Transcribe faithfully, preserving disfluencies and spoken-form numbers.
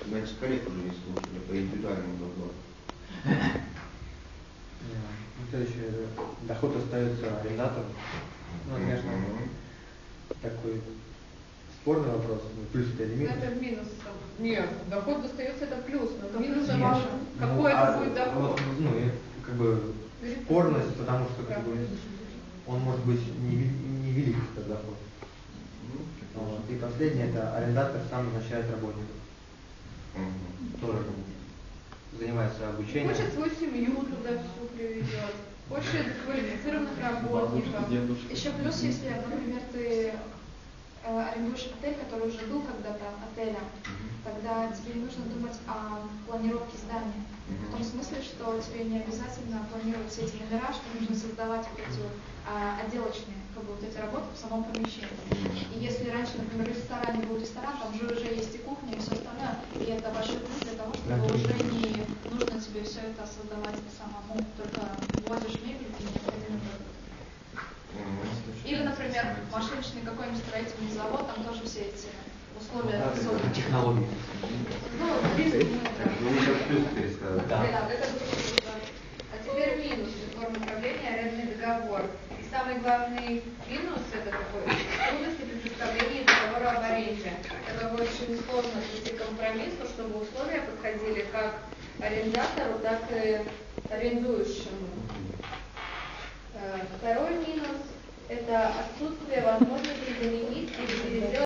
значит, коллег уже не слушали по индивидуальному договору. Следующее, доход остается арендатору. Ну, конечно, такой спорный вопрос, плюс это или минус. Это минус. Нет, доход достается, это плюс, но минус Нет. важно. Какой Ну, это а, будет доход? Вот, ну, и, как бы спорность, потому что как бы, он может быть невелик, этот доход. Вот. И последнее, это арендатор сам назначает работников. Mm-hmm. Тоже занимается обучением. Хочет свою семью туда всю приведет. Хочет квалифицированных работников. Еще плюс, если, например, ты э, арендуешь отель, который уже был когда-то отелем, тогда тебе не нужно думать о планировке здания. В том смысле, что тебе не обязательно планировать все эти номера, что нужно создавать вот эти вот, а, отделочные, как бы вот эти работы в самом помещении. И если раньше, например, в ресторане был ресторан, там же уже есть и кухня, и все остальное, и это большой плюс для того, чтобы уже не нужно тебе все это создавать самому, только вводишь мебель и необходимый продукт. Или, например, машиночный какой-нибудь строительный завод, там тоже все эти условия созданы. Технологии. Ну, бизнес, Ну, сейчас плюс пересказать. да. Да, это а теперь минус формы управления, арендный договор. И самый главный минус это такой трудности при составлении договора об аренде. Это очень сложно прийти к компромиссу, чтобы условия подходили как арендатору, так и арендующему. Второй минус это отсутствие возможности заменить или переделать